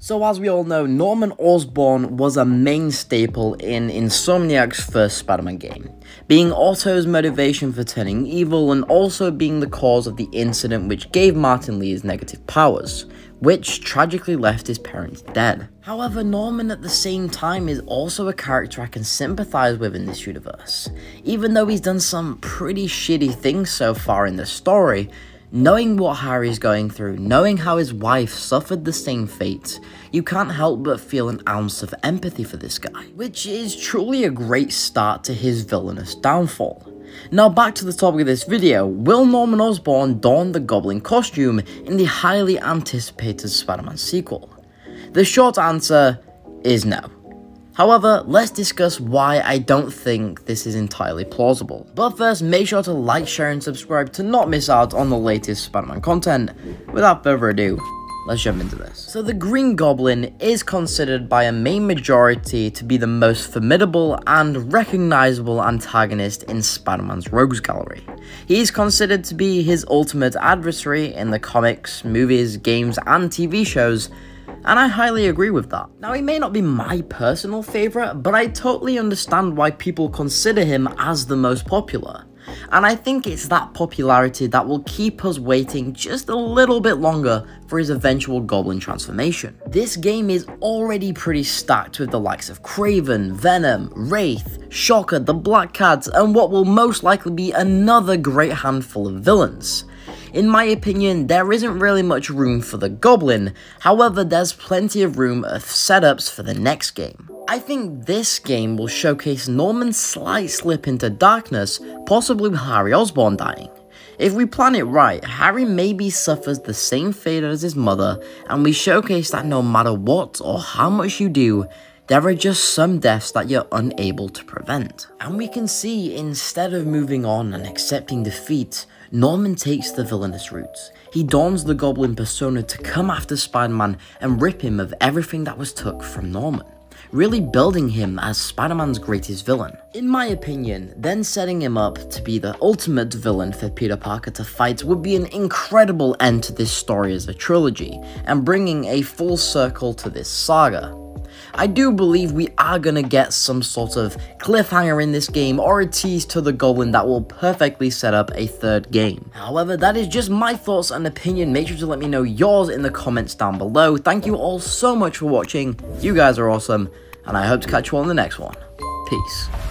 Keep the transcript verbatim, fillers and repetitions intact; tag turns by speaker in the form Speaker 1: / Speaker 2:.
Speaker 1: So as we all know, Norman Osborn was a main staple in Insomniac's first Spider-Man game, being Otto's motivation for turning evil and also being the cause of the incident which gave Martin Li his negative powers, which tragically left his parents dead. However, Norman at the same time is also a character I can sympathize with in this universe. Even though he's done some pretty shitty things so far in the story, knowing what Harry's going through, knowing how his wife suffered the same fate, you can't help but feel an ounce of empathy for this guy, which is truly a great start to his villainous downfall. Now back to the topic of this video, will Norman Osborn don the Goblin costume in the highly anticipated Spider-Man sequel? The short answer is no. However, let's discuss why I don't think this is entirely plausible. But first, make sure to like, share and subscribe to not miss out on the latest Spider-Man content. Without further ado, let's jump into this. So the Green Goblin is considered by a main majority to be the most formidable and recognizable antagonist in Spider-Man's Rogues Gallery. He is considered to be his ultimate adversary in the comics, movies, games and T V shows, and I highly agree with that. Now, he may not be my personal favourite, but I totally understand why people consider him as the most popular. And I think it's that popularity that will keep us waiting just a little bit longer for his eventual Goblin transformation. This game is already pretty stacked with the likes of Kraven, Venom, Wraith, Shocker, the Black Cat, and what will most likely be another great handful of villains. In my opinion, there isn't really much room for the Goblin, however there's plenty of room of setups for the next game. I think this game will showcase Norman's slight slip into darkness, possibly with Harry Osborn dying. If we plan it right, Harry maybe suffers the same fate as his mother, and we showcase that no matter what or how much you do, there are just some deaths that you're unable to prevent. And we can see, instead of moving on and accepting defeat, Norman takes the villainous route. He dons the Goblin persona to come after Spider-Man and rip him of everything that was took from Norman, really building him as Spider-Man's greatest villain. In my opinion, then setting him up to be the ultimate villain for Peter Parker to fight would be an incredible end to this story as a trilogy, and bringing a full circle to this saga. I do believe we are gonna get some sort of cliffhanger in this game or a tease to the Goblin that will perfectly set up a third game. However, that is just my thoughts and opinion. Make sure to let me know yours in the comments down below. Thank you all so much for watching. You guys are awesome, and I hope to catch you all in the next one. Peace.